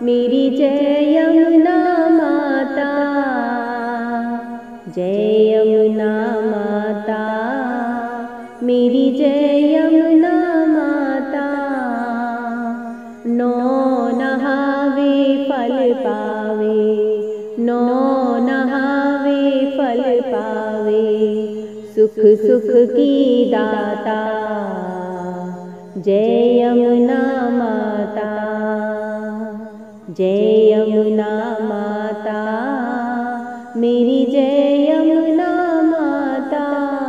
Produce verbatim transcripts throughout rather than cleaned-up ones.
मेरी जय यमुना माता, जय यमुना माता, मेरी जय यमुना माता। नौ नहावे फल पावे, नौ नहावे फल पावे, सुख सुख की दाता, जय यमुना माता, जय यमुना माता, मेरी जय यमुना माता।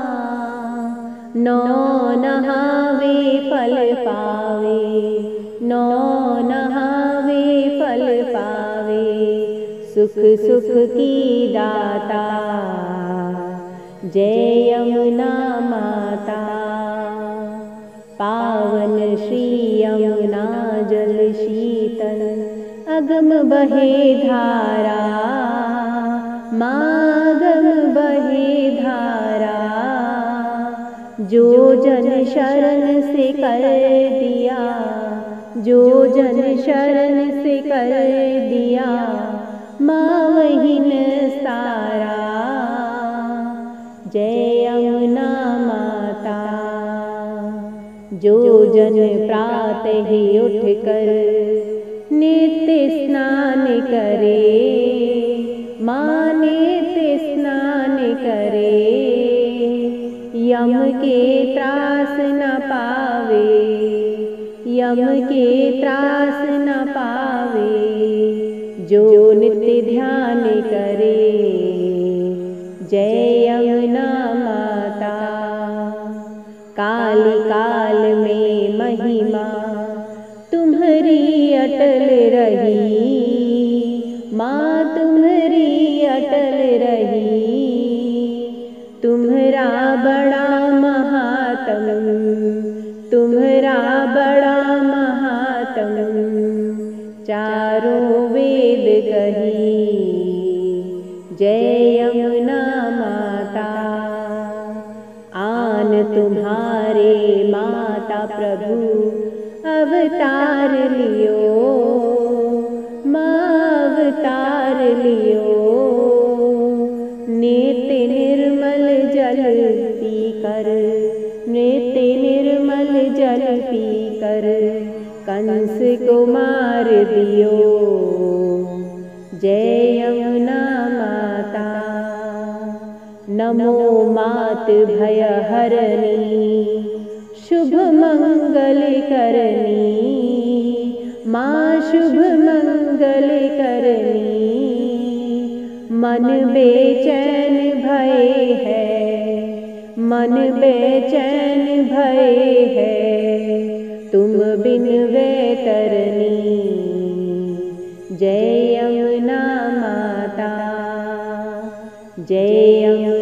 नौ नहावे फल पावे, नौ नहावे फल पावे, सुख सुख की दाता, जय यमुना माता। पावन श्री यमुना जल शीतल, अगम बहे धारा, मागम बहे धारा। जो जन शरण से कर दिया, जो जन शरण से कर दिया, माँ वही निस्तारा, जय यमुना माता। जो जन प्रातः ही उठकर नित्य स्नान करे, माँ नित्य स्नान करे, यम के त्रास न पावे, यम के त्रास न पावे। जो नित्य ध्यान करे, जय यमुना माता। काल काल में महिमा तुम्हारी अटल रही, माँ तुम्हारी अटल रही। तुम्हारा बड़ा महात्म, तुम्हारा बड़ा महात्म, चारों वेद कही, जय यमुना माता। आन तुम्हारे माता प्रभु अवतार लियो, माँ अवतार लियो। नित्य निर्मल जल पी कर, नित्य निर्मल जल पी कर, कंस को मार दियो, जय यमुना माता। नमो मात भय हरणी, शुभ मंगल करनी, माँ शुभ मंगल करनी। मन बेचैन भय है, मन बेचैन भय है, तुम बिन वैतरणी, जय यमुना माता, जय यमुना।